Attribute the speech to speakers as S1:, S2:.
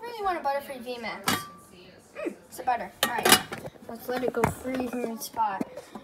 S1: really want a Butterfree VMAX. It's a butter. Alright, let's let it go freeze in its spot.